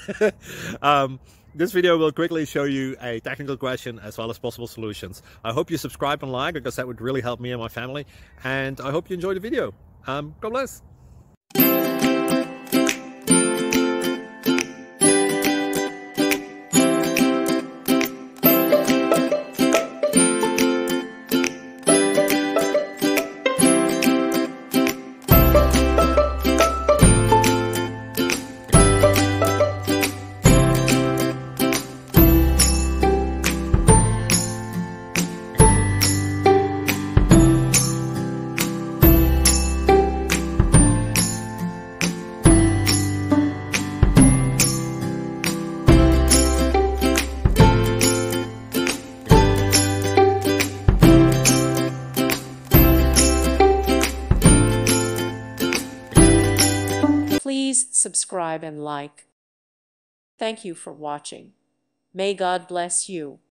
This video will quickly show you a technical question as well as possible solutions. I hope you subscribe and like, because that would really help me and my family. And I hope you enjoy the video. God bless. Please subscribe and like. Thank you for watching. May God bless you.